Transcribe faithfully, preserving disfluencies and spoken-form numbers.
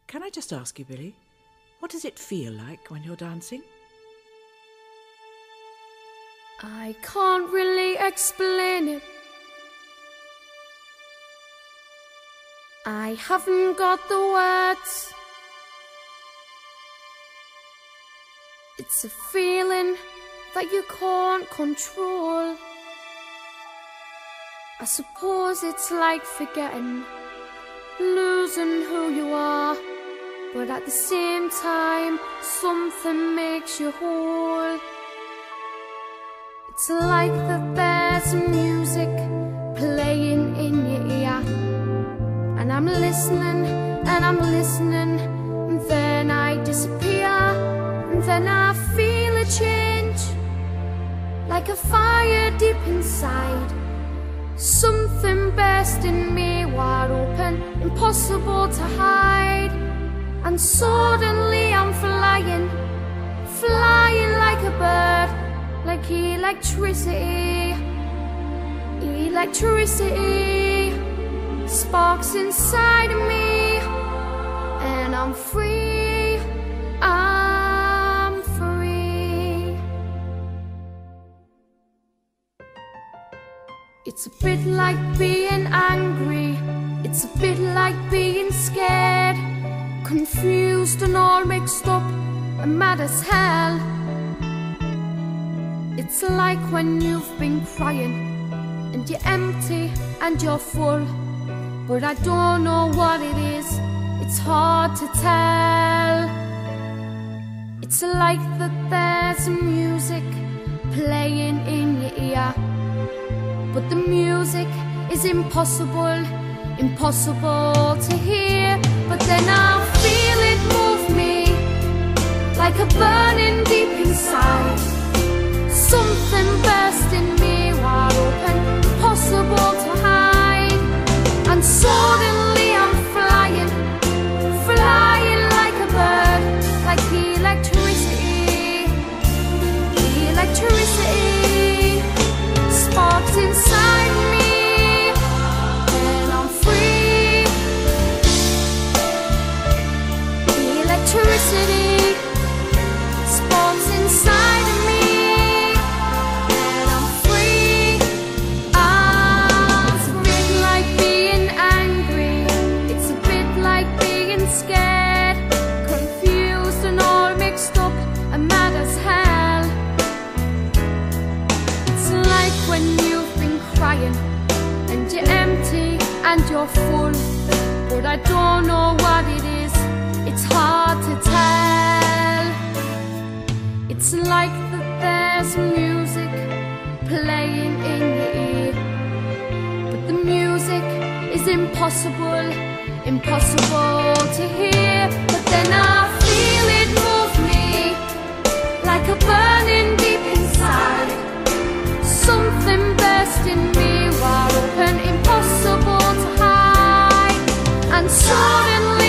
Can I just ask you, Billy, what does it feel like when you're dancing? I can't really explain it. I haven't got the words. It's a feeling that you can't control. I suppose it's like forgetting, losing who you are, but at the same time, something makes you whole. It's like that there's music playing in your ear, and I'm listening, and I'm listening, and then I disappear, and then I feel a change, like a fire deep inside. Something burst in me wide open, impossible to hide. And suddenly I'm flying, flying like a bird, like electricity. Electricity sparks inside of me, and I'm free, I'm free. It's a bit like being angry, it's a bit like being scared, confused and all mixed up and mad as hell. It's like when you've been crying and you're empty and you're full, but I don't know what it is, it's hard to tell. It's like that there's music playing in your ear, but the music is impossible, impossible to hear. But then I feel it move me, like a burning deep inside. Something burst in me wide open, impossible to hide. And suddenly I'm flying, flying like a bird, like electricity. Electricity sparks inside me, and I'm free. Electricity sparks inside of me. Scared, confused and all mixed up and mad as hell. It's like when you've been crying and you're empty and you're full, but I don't know what it is, it's hard to tell. It's like that there's music playing in your ear, but the music is impossible, impossible to hear. But then I feel it move me, like a burning deep inside. Something burst in me wide open, impossible to hide. And suddenly